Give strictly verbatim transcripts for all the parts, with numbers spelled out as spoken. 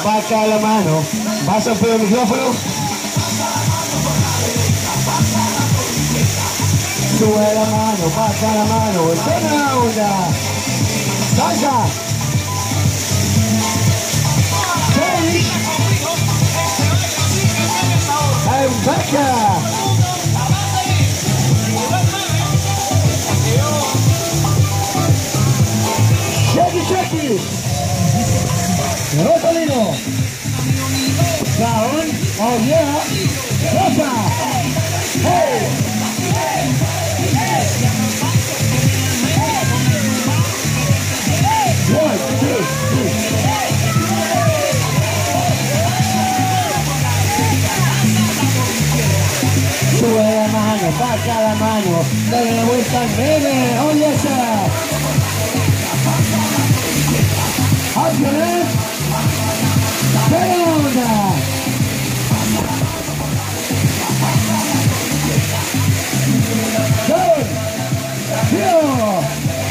baja la mano. ¿Vas a pedir el micrófono? Sube la mano, baja la mano, buena onda. Salsa. Change. And back. Shaggy Shaggy. Rosalino. Down. Oh yeah. Rosa. Hey. One, two, three. Sube la mano, baja la mano, dale la vuelta al nene, oh yes sir. Up your left, down. Good, two.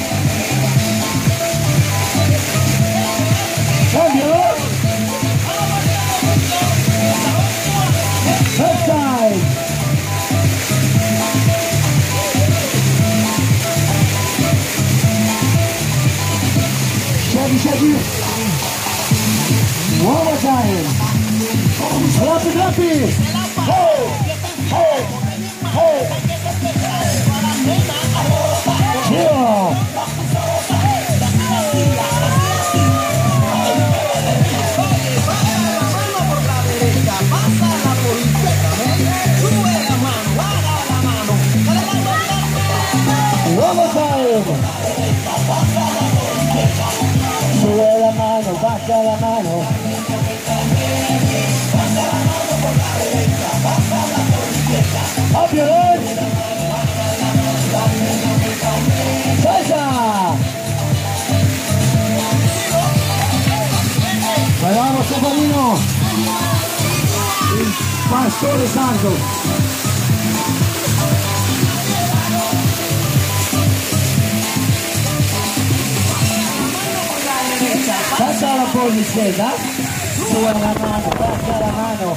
Cambio. Left side. Shaggy, Shaggy. One more time. Slappy, slappy. Hey, hey, hey. Chill. One more time. Sube la mano, baja la mano. Up your leg. Salsa. Ahí vamos, compañero. Pastor Santos. Pásala por la izquierda, sube la mano, pasa la mano.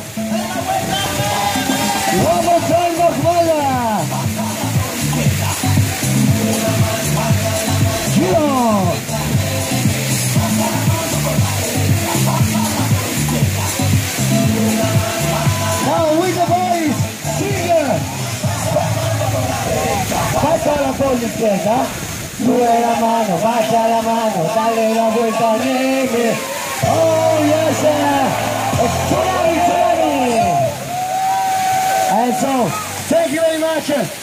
Vamos a ir más bola. Giro. Now with the boys, singer. Pásala por la izquierda. Sube la mano, baja la mano, dale la vuelta al nene. Oh, yes, sir. It's twenty twenty. And so, thank you very much.